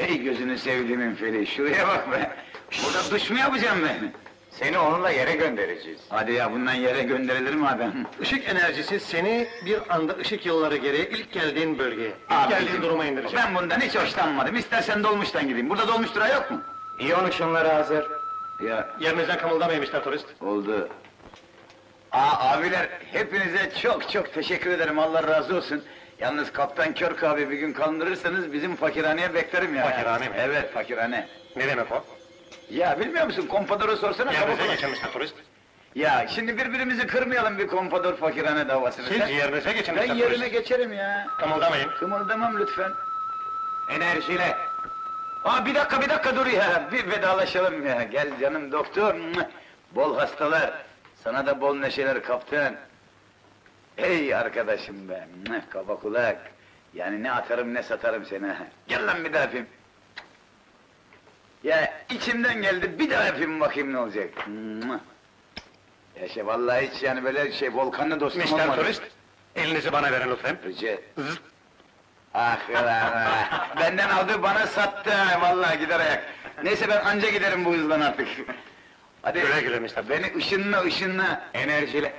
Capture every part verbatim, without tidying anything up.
Ey gözünü sevdiğimin feli, şuraya bak be! Burada duş mu yapacağım ben? Seni onunla yere göndereceğiz. Hadi ya, bundan yere gönderilir mi adam? Işık enerjisi seni bir anda ışık yılları geriye ilk geldiğin bölgeye, ilk Abicim, geldiğin duruma indirecek. Ben bundan hiç hoşlanmadım, istersen dolmuştan gideyim. Burada dolmuş durağı yok mu? İyon ışınları hazır. Ya, Yerinizden kımıldamayın mister Turist. oldu. Aa abiler, hepinize çok çok teşekkür ederim, Allah razı olsun. Yalnız Kaptan Körk abi bir gün kaldırırsanız bizim fakirhaneye beklerim ya. Fakirhane mi? Evet, fakirhane. Ne demek o? Ya bilmiyor musun, kompadora sorsana. Yerinize kabak- geçin mister Turist. Ya şimdi birbirimizi kırmayalım bir kompador fakirhane davasını. Siz Sen- yerinize geçin Ben mister yerime Turist. geçerim ya. Kımıldamayın. Kımıldamam lütfen. Enerjiyle. Aa bir dakika bir dakika dur ya, bir vedalaşalım ya. Gel canım doktor. Bol hastalar. Sana da bol neşeler kaptan. Hey arkadaşım be, kaba kulak. Yani ne atarım ne satarım seni ha. Gel lan bir daha öpeyim. Ya içimden geldi, bir daha öpeyim bakayım ne olacak. Yaşa vallahi hiç yani böyle şey volkanlı dostum mister olmadı. Turist, elinizi bana verin lütfen. Rica. Ah ulan ah! Benden aldı bana sattı ha, vallahi gider ayak. Neyse ben anca giderim bu hızdan artık. Hadi Güle güle mister beni ışınla ışınla enerjiyle.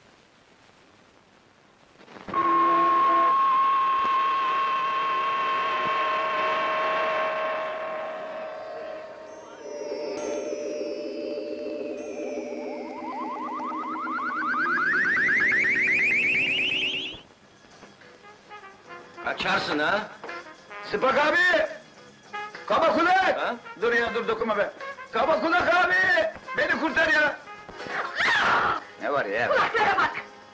Kaçarsın ha? Sıpak abi! Kaba kulak! Ha? Dur ya dur dokunma be! Kaba kulak abi! Beni kurtar ya! Ne var ya? Kulaklara bak!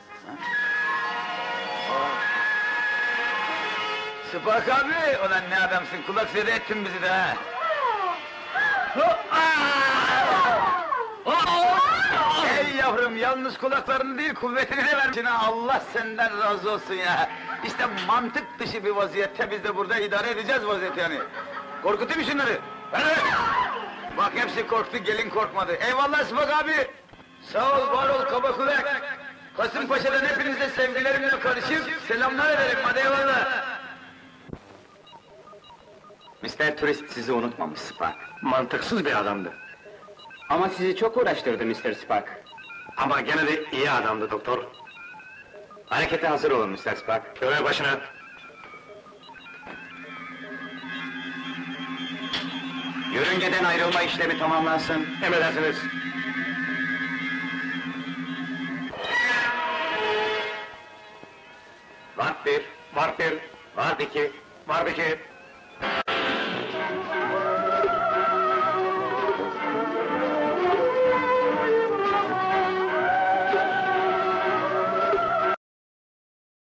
Sıpak abi! Ulan ne adamsın, kulak zede ettin bizi de ha! Ey yavrum, yalnız kulaklarını değil, kuvvetini de vermişsin ha! Allah senden razı olsun ya! İşte mantık dışı bir vaziyette biz de burada idare edeceğiz vaziyet yani! Korkutayım şunları! Evet! Bak hepsi korktu, gelin korkmadı! Eyvallah Sıpak abi! Sağ ol, var ol, kaba kulak! Kasımpaşa'dan hepinize sevgilerimle karışıp selamlar ederim, hadi eyvallah! mister Turist sizi unutmamış Spark. Mantıksız bir adamdı. Ama sizi çok uğraştırdı mister Spark. Ama gene de iyi adamdı doktor. Harekete hazır olun mister Spark. Görev başına. Yörüngeden ayrılma işlemi tamamlansın. Emredersiniz. Varp bir, Var bir, varp iki, var iki,